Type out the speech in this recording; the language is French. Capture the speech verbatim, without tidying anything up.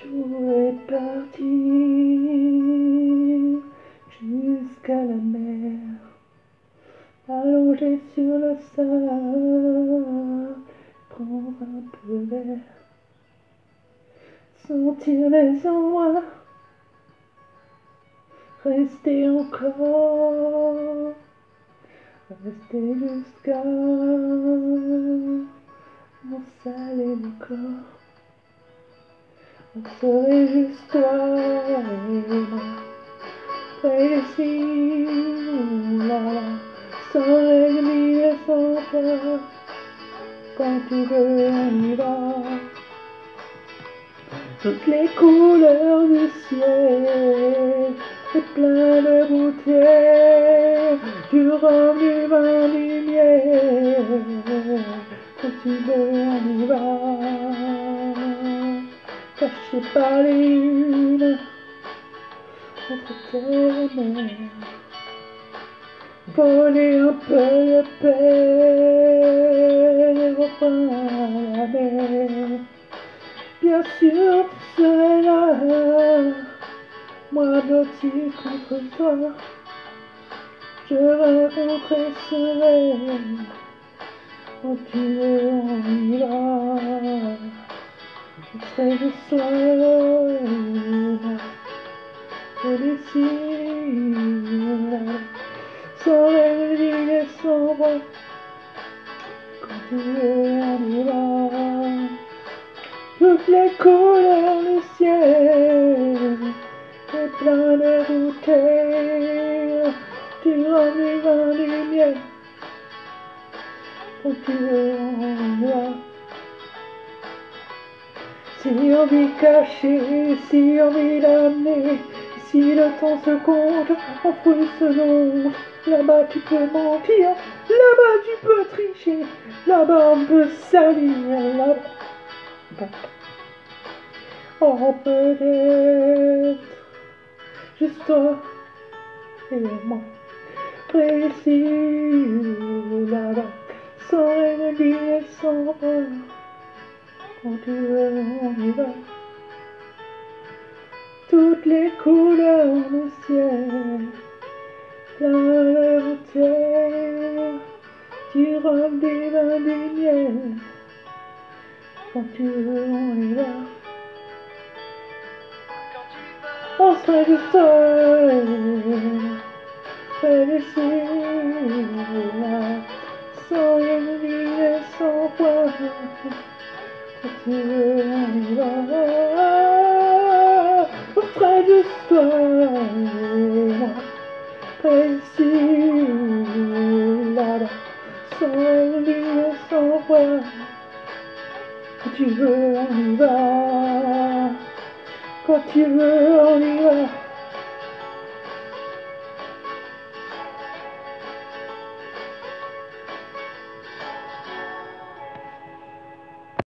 voudrais partir jusqu'à la mer, allongé sur le sable, prendre un peu d'air, sentir les endroits, rester encore, rester jusqu'à m'ensaler le corps. On serait juste toi et moi, près des cimes, là, là, sans ennemi et sans peur. Quand tu veux, on y va. Toutes les couleurs du ciel, et plein de bouteilles, du rhum, du vin, du miel. Quand tu veux, on y va. Caché par les lunes, entre terre et mer, voler un peu de paix, reprendre la mer. Bien sûr, tu serais là, moi blotti contre toi, je rencontrais ce rêve. Quand tu veux, on y va. Je serai le soir, et les cils, sans rêve et sans voix. Quand tu veux, on y va. Toutes les couleurs du ciel, et plein de bouteilles, du rhum, du vin, du miel. Quand tu veux, on y va. Si envie cachée, si envie d'amener, si le temps se compte en fruits secondes, là-bas tu peux mentir, là-bas tu peux tricher, là-bas on peut salir, là-bas. Oh peut-être, juste toi et moi, près ici ou là-bas, sans ennemi et sans peur. Quand tu veux, on y va. Toutes les couleurs du ciel, plein de bouteilles, du rhum, du vin, du miel. Quand tu veux, on y va. On serait du sol, près des cieux, sans ennemi et sans poids. Quand tu veux, on y va. Près de toi et moi, près ici ou là-bas, sans ennemi et sans voix. Quand tu veux, on y va. Quand tu veux, on y va.